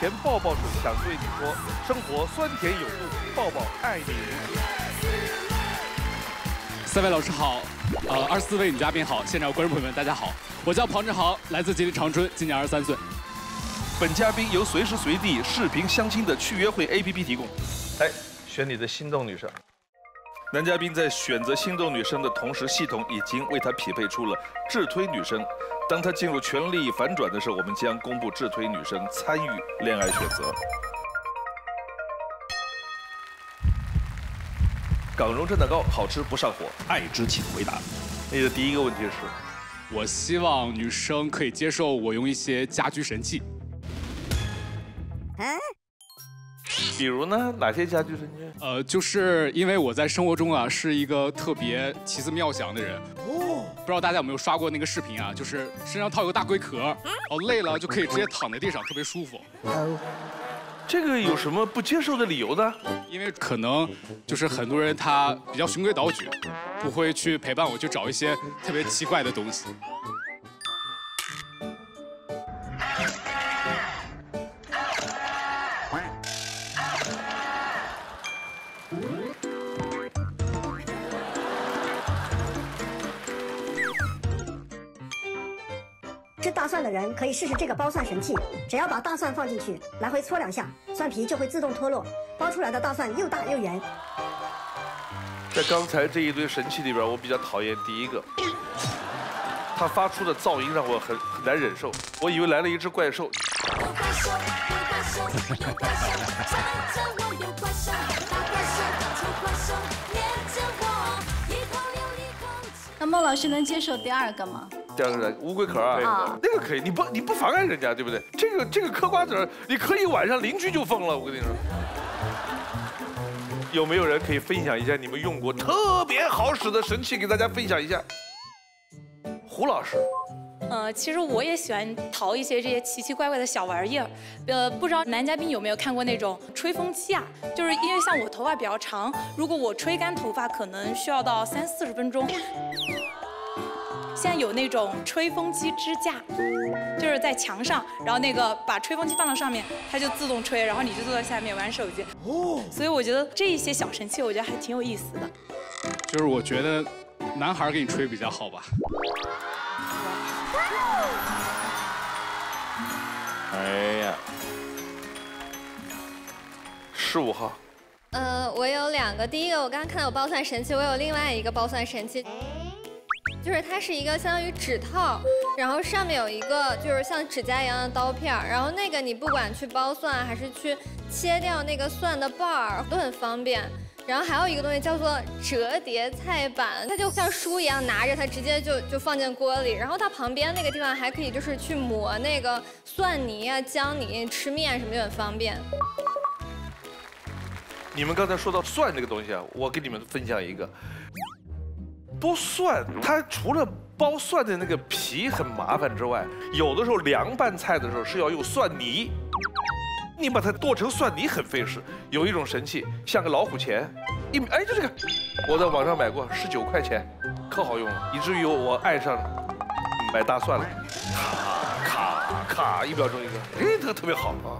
甜抱抱水想对你说，生活酸甜有度，抱抱爱你如初。 3位老师好，24位女嘉宾好，现场观众朋友们大家好，我叫庞志豪，来自吉林长春，今年23岁。 本嘉宾由随时随地视频相亲的去约会 APP 提供。来，选你的心动女生。男嘉宾在选择心动女生的同时，系统已经为他匹配出了智推女生。当他进入权力反转的时候，我们将公布智推女生参与恋爱选择。港蓉蒸蛋糕好吃不上火，爱之请回答。你的第一个问题是， 我希望女生可以接受我用一些家居神器。 比如呢，哪些家居神器？ 就是因为我在生活中啊是一个特别奇思妙想的人。不知道大家有没有刷过那个视频啊？就是身上套一个大龟壳，累了就可以直接躺在地上，特别舒服。 这个有什么不接受的理由呢？ 因为可能就是很多人他比较循规蹈矩，不会去陪伴我去找一些特别奇怪的东西。 吃大蒜的人可以试试这个剥蒜神器，只要把大蒜放进去，来回搓2下，蒜皮就会自动脱落，剥出来的大蒜又大又圆。 在刚才这一堆神器里边，我比较讨厌第一个，它发出的噪音让我很难忍受，我以为来了一只怪兽。 那孟老师能接受第2个吗？ 第2个人乌龟壳啊，那个可以，你不妨碍人家，对不对？这个嗑瓜子儿，你可以晚上邻居就疯了，我跟你说。有没有人可以分享一下你们用过特别好使的神器，给大家分享一下？胡老师。 其实我也喜欢淘一些这些奇奇怪怪的小玩意儿。不知道男嘉宾有没有看过那种吹风机啊？就是因为像我头发比较长，如果我吹干头发，可能需要到30-40分钟。现在有那种吹风机支架，就是在墙上，然后那个把吹风机放到上面，它就自动吹，然后你就坐在下面玩手机。所以我觉得这一些小神器，我觉得还挺有意思的。 就是我觉得男孩给你吹比较好吧。 哎呀，15号。 我有2个，第一个我刚刚看到有剥蒜神器，我有另外一个剥蒜神器。就是它是一个相当于指套，然后上面有一个就是像指甲一样的刀片，然后那个你不管去剥蒜还是去切掉那个蒜的瓣儿都很方便。然后还有一个东西叫做折叠菜板，它就像书一样拿着它直接就放进锅里，然后它旁边那个地方还可以就是去磨那个蒜泥啊、姜泥，吃面什么就很方便。 你们刚才说到蒜这个东西啊，我给你们分享一个。剥蒜，它除了剥蒜的那个皮很麻烦之外，有的时候凉拌菜的时候是要用蒜泥，你把它剁成蒜泥很费事。有一种神器，像个老虎钳，哎，就这个，我在网上买过，19块钱，可好用了，以至于我爱上买大蒜了，咔1秒钟一个，哎，这个特别好啊。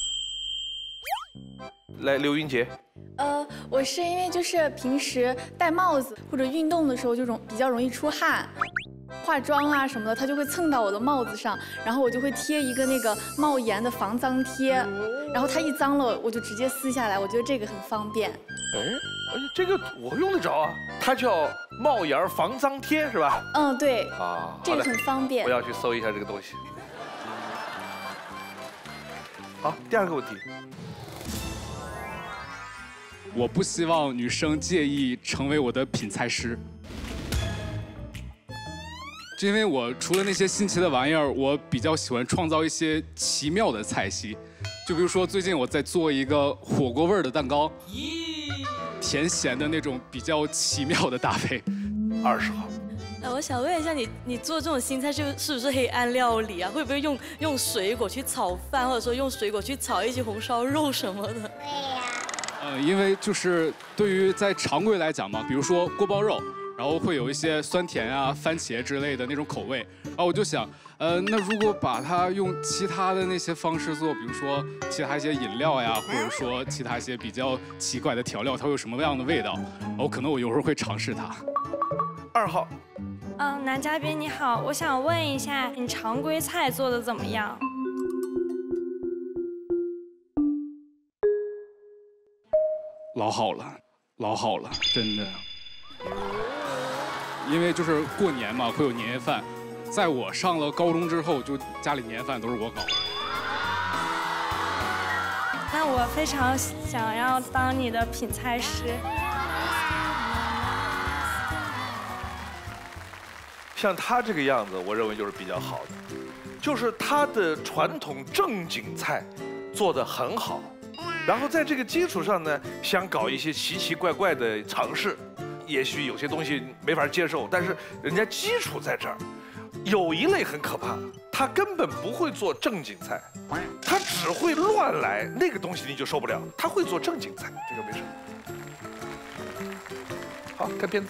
来，刘云杰。 我是因为就是平时戴帽子或者运动的时候，比较容易出汗，化妆啊什么的，它就会蹭到我的帽子上，然后我就会贴一个那个帽檐的防脏贴，然后它一脏了，我就直接撕下来，我觉得这个很方便。 哎，这个我用得着啊，它叫帽檐防脏贴是吧？ 嗯，对。 啊， 这个很方便。 我要去搜一下这个东西。好，第2个问题。 我不希望女生介意成为我的品菜师，就因为我除了那些新奇的玩意儿，我比较喜欢创造一些奇妙的菜系。就比如说最近我在做一个火锅味儿的蛋糕，甜咸的那种比较奇妙的搭配。 20号。 我想问一下你做这种新菜是不是黑暗料理啊？会不会用水果去炒饭，或者说用水果去炒一些红烧肉什么的？对呀。 因为就是对于在常规来讲嘛，比如说锅包肉， 然后会有一些酸甜啊、番茄之类的那种口味。然后我就想，那如果把它用其他的那些方式做，比如说其他一些饮料呀，或者说其他一些比较奇怪的调料，它会有什么样的味道？然后可能我一会儿会尝试它。 2号。 男嘉宾你好，我想问一下，你常规菜做的怎么样？ 老好了，老好了，真的。因为就是过年嘛，会有年夜饭。在我上了高中之后，就家里年夜饭都是我搞的。 那我非常想要当你的品菜师。 像他这个样子，我认为就是比较好的，就是他的传统正经菜做得很好，然后在这个基础上呢，想搞一些奇奇怪怪的尝试，也许有些东西没法接受，但是人家基础在这儿。有一类很可怕，他根本不会做正经菜，他只会乱来，那个东西你就受不了。他会做正经菜，这个没事。好，看片子。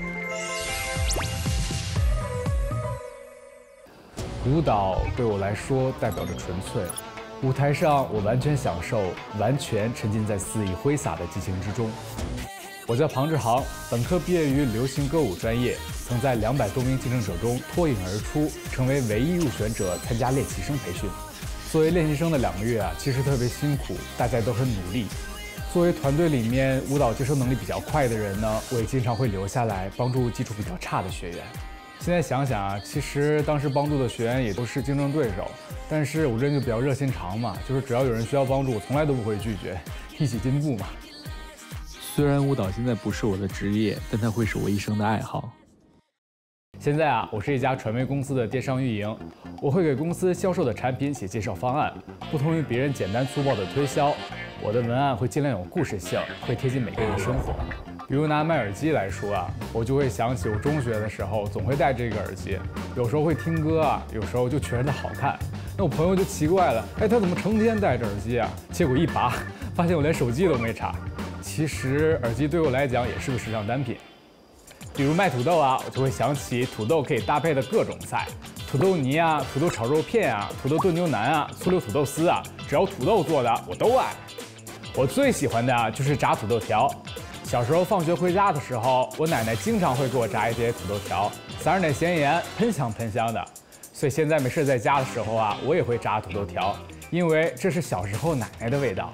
舞蹈对我来说代表着纯粹，舞台上我完全享受，完全沉浸在肆意挥洒的激情之中。我叫庞志航，本科毕业于流行歌舞专业，曾在200多名竞争者中脱颖而出，成为唯一入选者参加练习生培训。作为练习生的2个月啊，其实特别辛苦，大家都很努力。作为团队里面舞蹈接受能力比较快的人呢，我也经常会留下来帮助基础比较差的学员。现在想想啊，其实当时帮助的学员也都是竞争对手，但是我这人就比较热心肠嘛，就是只要有人需要帮助，我从来都不会拒绝，一起进步嘛。 虽然舞蹈现在不是我的职业，但它会是我一生的爱好。 现在啊，我是一家传媒公司的电商运营，我会给公司销售的产品写介绍方案，不同于别人简单粗暴的推销，我的文案会尽量有故事性，会贴近每个人的生活。比如拿卖耳机来说啊，我就会想起我中学的时候总会戴这个耳机，有时候会听歌啊，有时候就觉得它好看。那我朋友就奇怪了，哎，他怎么成天戴着耳机啊？结果一拔，发现我连手机都没插。其实耳机对我来讲也是个时尚单品。比如卖土豆啊，我就会想起土豆可以搭配的各种菜，土豆泥啊，土豆炒肉片啊，土豆炖牛腩啊，醋溜土豆丝啊，只要土豆做的我都爱。我最喜欢的啊就是炸土豆条。小时候放学回家的时候，我奶奶经常会给我炸一碟土豆条，撒上点咸盐，喷香喷香的。所以现在没事在家的时候啊，我也会炸土豆条，因为这是小时候奶奶的味道。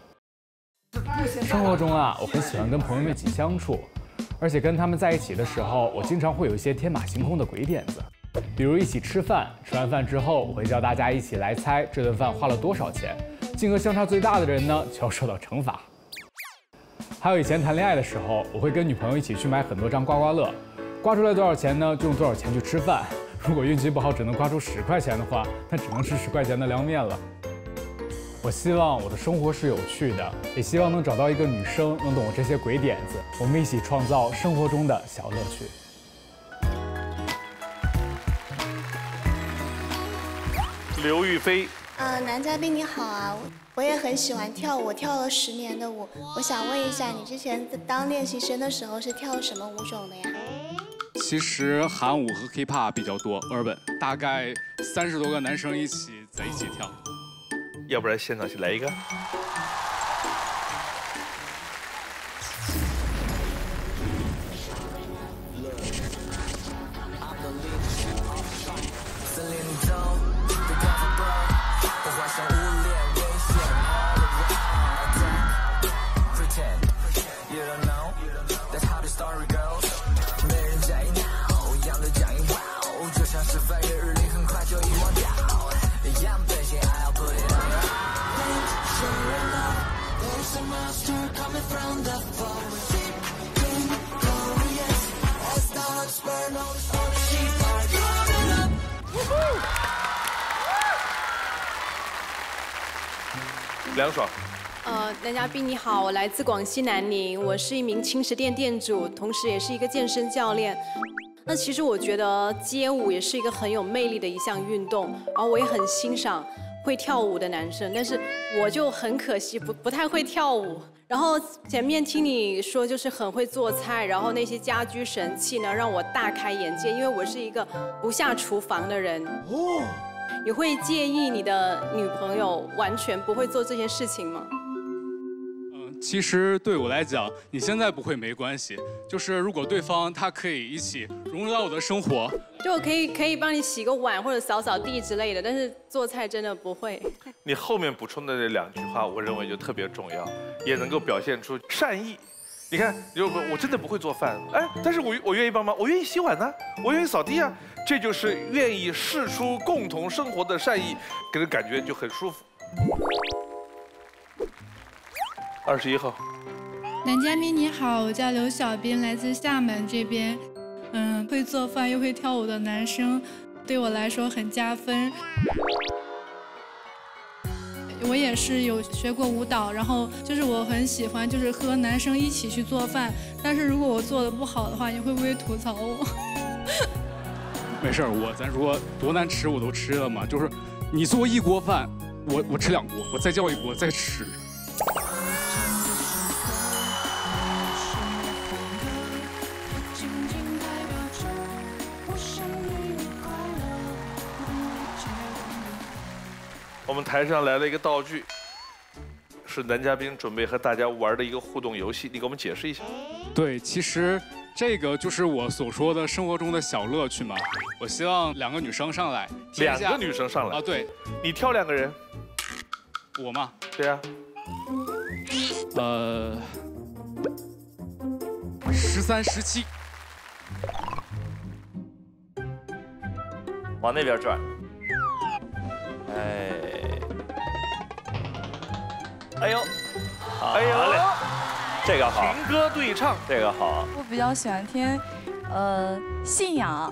生活中啊，我很喜欢跟朋友们一起相处，而且跟他们在一起的时候，我经常会有一些天马行空的鬼点子，比如一起吃饭，吃完饭之后，我会叫大家一起来猜这顿饭花了多少钱，金额相差最大的人呢就要受到惩罚。还有以前谈恋爱的时候，我会跟女朋友一起去买很多张刮刮乐，刮出来多少钱呢，就用多少钱去吃饭。如果运气不好，只能刮出10块钱的话，那只能吃10块钱的凉面了。我希望我的生活是有趣的，也希望能找到一个女生能懂我这些鬼点子，我们一起创造生活中的小乐趣。 刘亦菲。 男嘉宾你好啊，我也很喜欢跳舞，跳了10年的舞。我想问一下，你之前当练习生的时候是跳什么舞种的呀？ 其实韩舞和 K-pop 比较多 ，urban 大概30多个男生在一起跳。 要不然现场去来一个。凉爽。 男嘉宾你好，我来自广西南宁，我是一名轻食店店主，同时也是一个健身教练。那其实我觉得街舞也是一个很有魅力的一项运动，然后我也很欣赏会跳舞的男生，但是我就很可惜不太会跳舞。 然后前面听你说就是很会做菜，然后那些家居神器呢让我大开眼界，因为我是一个不下厨房的人。哦，你会介意你的女朋友完全不会做这件事情吗？ 其实对我来讲，你现在不会没关系，就是如果对方他可以一起融入到我的生活， 就我可以帮你洗个碗或者扫扫地之类的，但是做菜真的不会。 你后面补充的这2句话，我认为就特别重要，也能够表现出善意。你看，我真的不会做饭，哎，但是我愿意帮忙，我愿意洗碗呢，我愿意扫地啊，这就是愿意释出共同生活的善意，给人感觉就很舒服。21号， 男嘉宾你好，我叫刘小斌，来自厦门这边。会做饭又会跳舞的男生，对我来说很加分。我也是有学过舞蹈，然后就是我很喜欢，就是和男生一起去做饭。但是如果我做的不好的话，你会不会吐槽我？ 没事儿，咱说多难吃我都吃了嘛。就是你做1锅饭，我吃2锅，我再叫1锅再吃。 我们台上来了一个道具，是男嘉宾准备和大家玩的一个互动游戏，你给我们解释一下。 对，其实这个就是我所说的生活中的小乐趣嘛。我希望2个女生上来 ，2个女生上来啊？对， 你挑2个人， 我吗？ 对呀。 13、17， 往那边转。哎呦， 哎呦， 这个好， 情歌对唱， 这个好。 我比较喜欢听，信仰。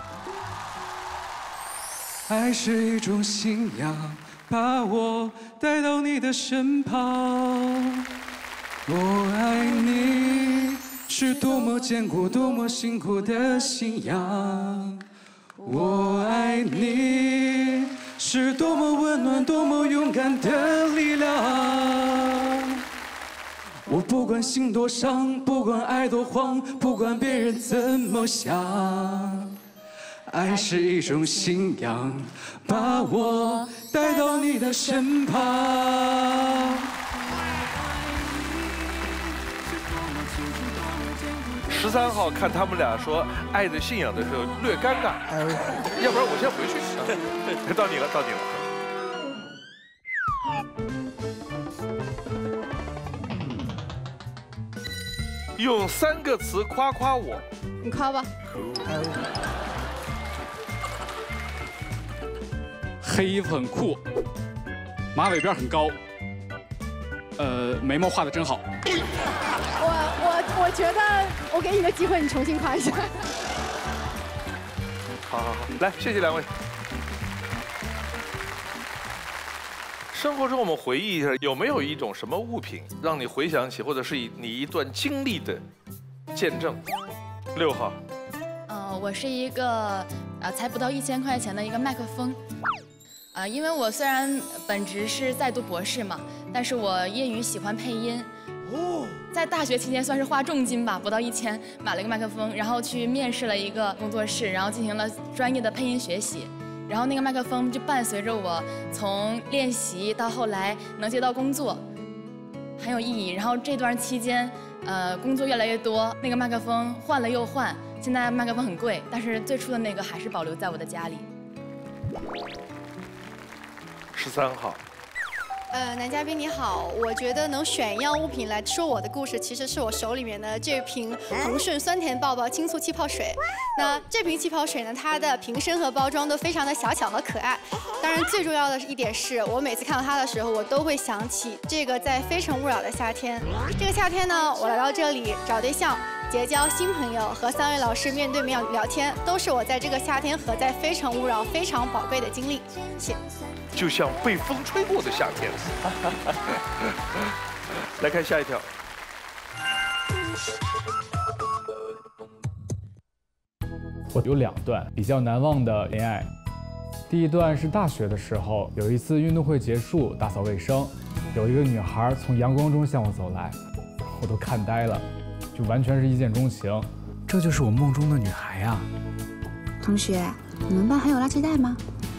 爱是一种信仰，把我带到你的身旁。我爱你，是多么艰苦、多么辛苦的信仰。我爱你，是多么温暖、多么勇敢的力量。我不管心多伤，不管爱多慌，不管别人怎么想，爱是一种信仰，把我带到你的身旁。 13号看他们俩说爱的信仰的时候略尴尬，要不然我先回去。到你了，到你了。用3个词夸夸我。 你夸吧。 黑衣服很酷，马尾辫很高，眉毛画得真好。 我觉得我给你个机会，你重新夸一下。 好，来，谢谢2位。生活中我们回忆一下，有没有一种什么物品让你回想起，或者是你一段经历的见证？6号。 我是一个才不到1000块钱的一个麦克风。因为我虽然本职是在读博士嘛，但是我业余喜欢配音。在大学期间算是花重金吧，不到1000买了一个麦克风，然后去面试了一个工作室，然后进行了专业的配音学习。然后那个麦克风就伴随着我从练习到后来能接到工作，很有意义。然后这段期间，工作越来越多，那个麦克风换了又换，现在麦克风很贵，但是最初的那个还是保留在我的家里。 13号。 男嘉宾你好，我觉得能选一样物品来说我的故事，其实是我手里面的这瓶恒顺酸甜抱抱青醋气泡水。那这瓶气泡水呢，它的瓶身和包装都非常的小巧和可爱。当然，最重要的一点是我每次看到它的时候，我都会想起这个在非诚勿扰的夏天。这个夏天呢，我来到这里找对象、结交新朋友和3位老师面对面聊天，都是我在这个夏天和在非诚勿扰非常宝贵的经历。谢谢。 就像被风吹过的夏天。来看下一条。 我有2段比较难忘的恋爱。第一段是大学的时候，有一次运动会结束，打扫卫生， 有一个女孩从阳光中向我走来，我都看呆了，就完全是一见钟情。这就是我梦中的女孩呀！ 同学，你们班还有垃圾袋吗？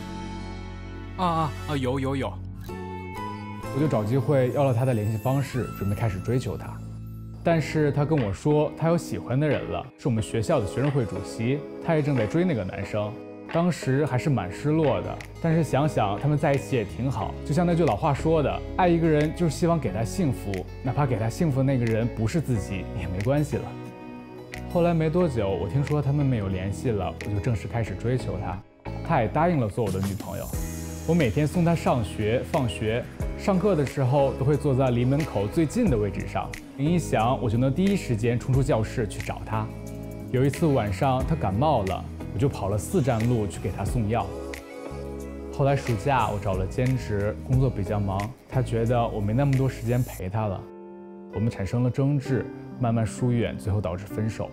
有。我就找机会要了她的联系方式，准备开始追求她。但是她跟我说，她有喜欢的人了，是我们学校的学生会主席，她也正在追那个男生。当时还是蛮失落的，但是想想他们在一起也挺好，就像那句老话说的，爱一个人就是希望给他幸福，哪怕给他幸福的那个人不是自己也没关系了。后来没多久，我听说他们没有联系了，我就正式开始追求她，她也答应了做我的女朋友。我每天送她上学、放学，上课的时候都会坐在离门口最近的位置上，铃一响我就能第一时间冲出教室去找她。有一次晚上她感冒了，我就跑了4站路去给她送药。后来暑假我找了兼职，工作比较忙，她觉得我没那么多时间陪她了，我们产生了争执，慢慢疏远，最后导致分手。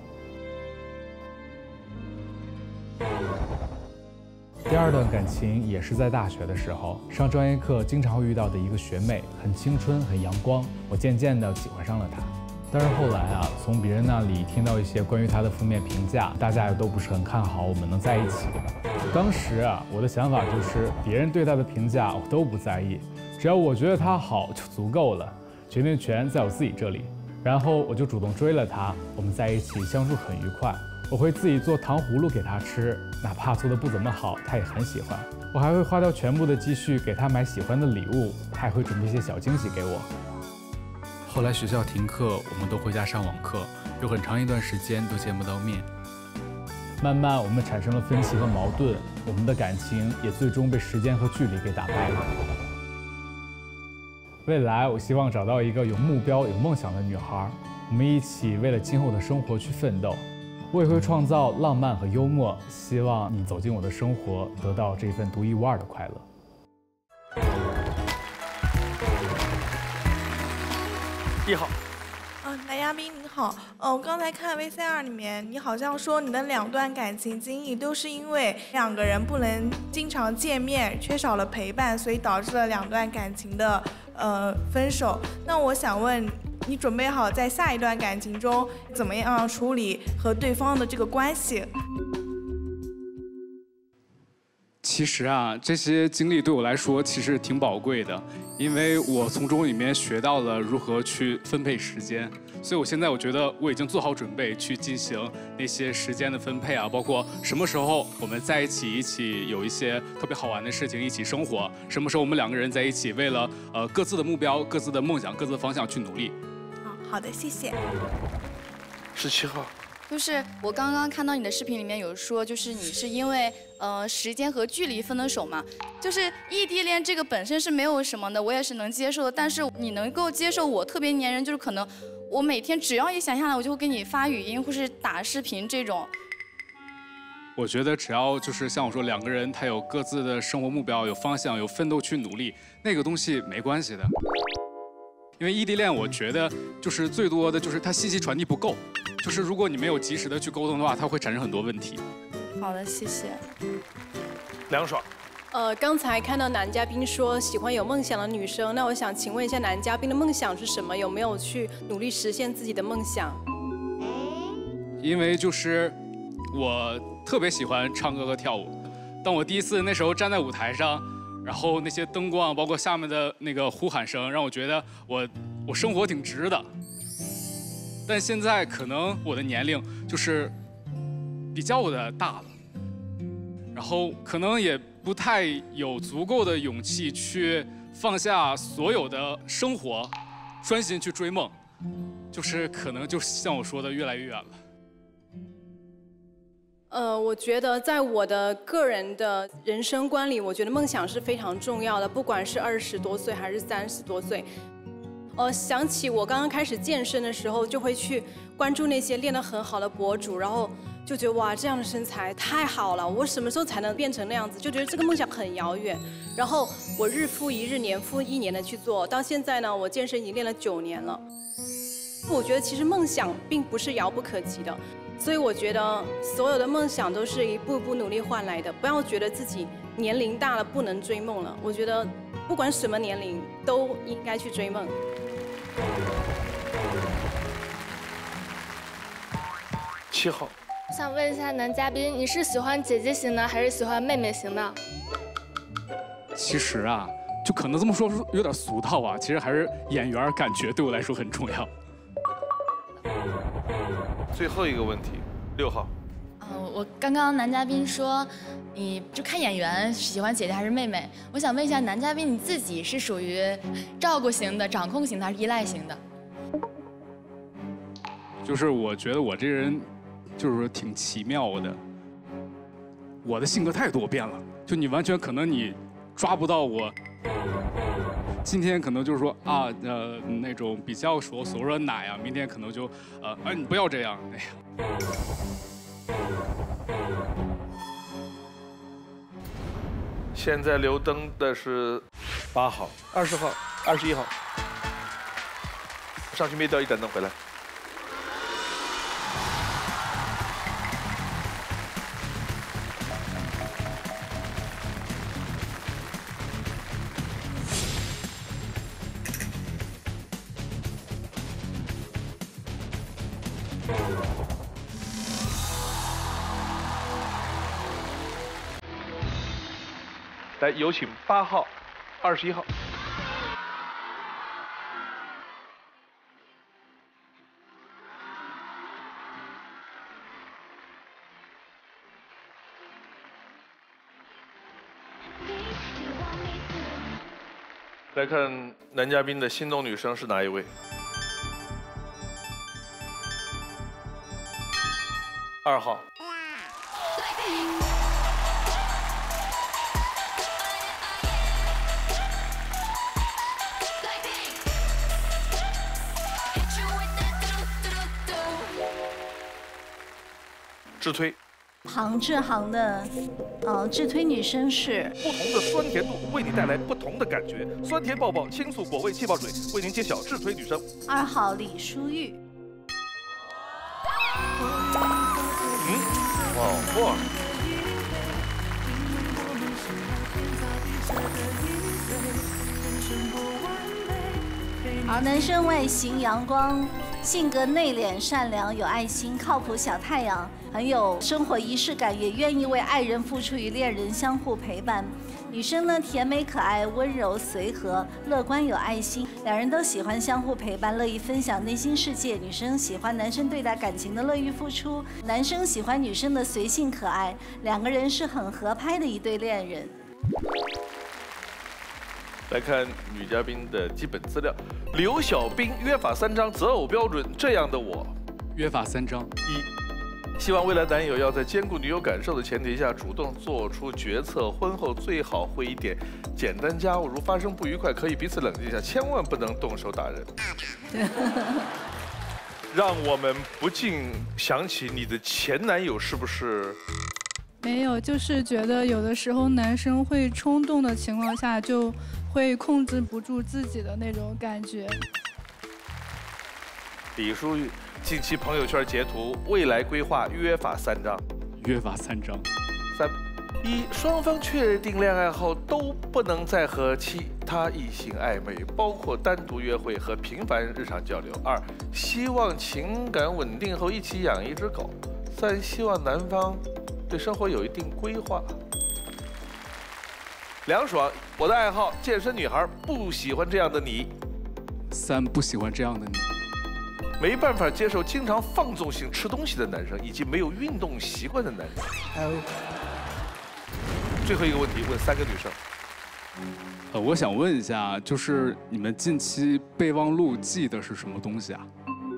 第二段感情也是在大学的时候，上专业课经常会遇到的一个学妹，很青春，很阳光，我渐渐的喜欢上了她。但是后来啊，从别人那里听到一些关于她的负面评价，大家也都不是很看好我们能在一起。当时啊，我的想法就是别人对她的评价我都不在意，只要我觉得她好就足够了，决定权在我自己这里。然后我就主动追了她，我们在一起相处很愉快。我会自己做糖葫芦给她吃，哪怕做的不怎么好，她也很喜欢。我还会花掉全部的积蓄给她买喜欢的礼物，她也会准备一些小惊喜给我。后来学校停课，我们都回家上网课，有很长一段时间都见不到面。慢慢我们产生了分歧和矛盾，我们的感情也最终被时间和距离给打败了。未来我希望找到一个有目标、有梦想的女孩，我们一起为了今后的生活去奋斗。我也会创造浪漫和幽默，希望你走进我的生活，得到这份独一无二的快乐。 1号。 男嘉宾您好，我刚才看 VCR 里面，你好像说你的2段感情经历都是因为2个人不能经常见面，缺少了陪伴，所以导致了2段感情的分手。那我想问，你准备好在下一段感情中怎么样处理和对方的这个关系？ 其实啊，这些经历对我来说其实挺宝贵的，因为我从中里面学到了如何去分配时间，所以我现在我觉得我已经做好准备去进行那些时间的分配啊，包括什么时候我们在一起有一些特别好玩的事情一起生活，什么时候我们2个人在一起为了各自的目标、各自的梦想、各自的方向去努力。 好的，谢谢。 17号。 就是我刚刚看到你的视频里面有说，就是你是因为时间和距离分的手嘛，就是异地恋这个本身是没有什么的，我也是能接受的。但是你能够接受我特别粘人，就是可能我每天只要一想下来，我就会给你发语音或是打视频这种。 我觉得只要就是像我说2个人他有各自的生活目标、有方向、有奋斗去努力，那个东西没关系的。因为异地恋，我觉得就是最多的就是它信息传递不够，就是如果你没有及时的去沟通的话，它会产生很多问题。 好的，谢谢。 凉爽。 刚才看到男嘉宾说喜欢有梦想的女生，那我想请问一下，男嘉宾的梦想是什么？有没有去努力实现自己的梦想？ 因为就是我特别喜欢唱歌和跳舞，当我第一次那时候站在舞台上。然后那些灯光，包括下面的那个呼喊声，让我觉得我生活挺值的。但现在可能我的年龄就是比较的大了，然后可能也不太有足够的勇气去放下所有的生活，专心去追梦，就是可能就像我说的越来越远了。 我觉得在我的个人的人生观里，我觉得梦想是非常重要的，不管是20多岁还是30多岁。想起我刚刚开始健身的时候，就会去关注那些练得很好的博主，然后就觉得哇，这样的身材太好了，我什么时候才能变成那样子？就觉得这个梦想很遥远。然后我日复一日、年复一年的去做，到现在呢，我健身已经练了9年了。我觉得其实梦想并不是遥不可及的。所以我觉得所有的梦想都是一步一步努力换来的，不要觉得自己年龄大了不能追梦了。我觉得不管什么年龄， 都应该去追梦。 7号。 我想问一下男嘉宾，你是喜欢姐姐型的还是喜欢妹妹型的？ 其实啊，就可能这么说有点俗套啊，其实还是眼缘感觉对我来说很重要。 最后一个问题，6号。 我刚刚男嘉宾说，你就看眼缘，喜欢姐姐还是妹妹？我想问一下男嘉宾，你自己是属于照顾型的、掌控型的还是依赖型的？ 就是我觉得我这人，就是说挺奇妙的。我的性格太多变了，就你完全可能你抓不到我。今天可能就是说啊，那种比较所说奶啊，明天可能就你不要这样，哎呀。 现在留灯的是8号、20号、21号，上去灭掉一盏灯回来。来，有请8号、21号。来看男嘉宾的心动女生是哪一位？2号。自推， 庞志航的自推女生是不同的酸甜度为你带来不同的感觉，酸甜爆爆青素果味气泡水为您揭晓自推女生。 2号李淑玉。 哇。 而男生外形阳光，性格内敛善良，有爱心，靠谱小太阳，很有生活仪式感，也愿意为爱人付出与恋人相互陪伴。女生呢，甜美可爱，温柔随和，乐观有爱心，两人都喜欢相互陪伴，乐意分享内心世界。女生喜欢男生对待感情的乐于付出，男生喜欢女生的随性可爱，两个人是很合拍的一对恋人。 来看女嘉宾的基本资料：刘小兵约法3章择偶标准，这样的我。 约法3章：1， 希望未来男友要在兼顾女友感受的前提下，主动做出决策。婚后最好会一点简单家务，如发生不愉快可以彼此冷静一下，千万不能动手打人。让我们不禁想起你的前男友是不是？ 没有，就是觉得有的时候男生会冲动的情况下，就会控制不住自己的那种感觉。 李淑玉近期朋友圈截图，未来规划约法3章。 约法3章 ：1，双方确定恋爱后都不能再和其他异性暧昧，包括单独约会和频繁日常交流。2，希望情感稳定后一起养一只狗。3，希望男方对生活有一定规划。凉爽，我的爱好健身女孩，不喜欢这样的你。 3，不喜欢这样的你。 没办法接受经常放纵性吃东西的男生，以及没有运动习惯的男生。最后一个问题，问3个女生。 我想问一下，就是你们近期备忘录记的是什么东西啊？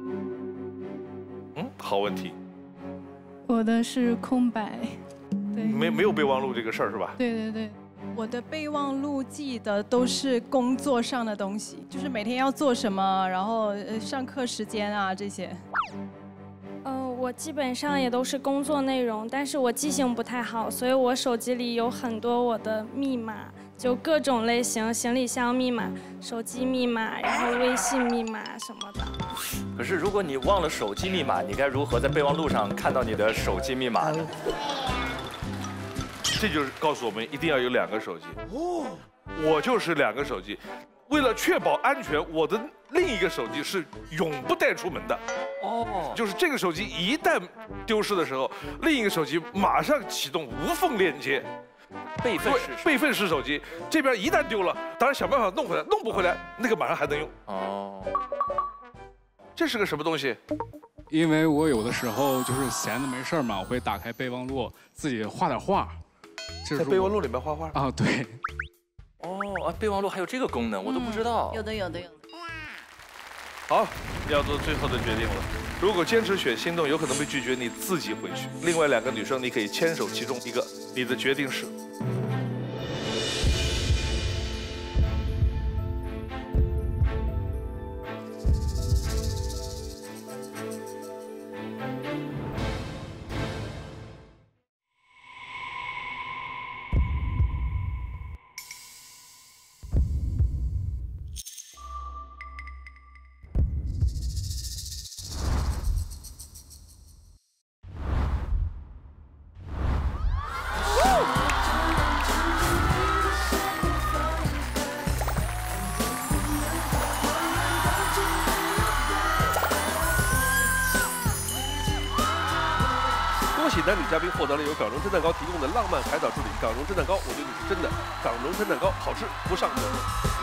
好问题。 我的是空白，对， 没有备忘录这个事儿是吧？ 对对对。 我的备忘录记的都是工作上的东西，就是每天要做什么，然后上课时间啊这些。 我基本上也都是工作内容，但是我记性不太好，所以我手机里有很多我的密码，就各种类型，行李箱密码、手机密码，然后微信密码什么的。 可是如果你忘了手机密码，你该如何在备忘录上看到你的手机密码呢？ 这就是告诉我们一定要有2个手机。我就是2个手机， 为了确保安全，我的另一个手机是永不带出门的。哦，就是这个手机一旦丢失的时候，另一个手机马上启动无缝链接。备份式手机，这边一旦丢了，当然想办法弄回来，弄不回来，那个马上还能用。哦，这是个什么东西？ 因为我有的时候就是闲着没事嘛，我会打开备忘录，自己画点画。 在备忘录里面画画啊？对。 哦，备忘录还有这个功能，我都不知道。 有的。 好，要做最后的决定了。如果坚持选心动，有可能被拒绝，你自己回去。另外2个女生，你可以牵手其中一个。你的决定是？恭喜男女嘉宾获得了由港荣蒸蛋糕提供的浪漫海岛之旅。港荣蒸蛋糕，我对你是真的。港荣蒸蛋糕，好吃不上口。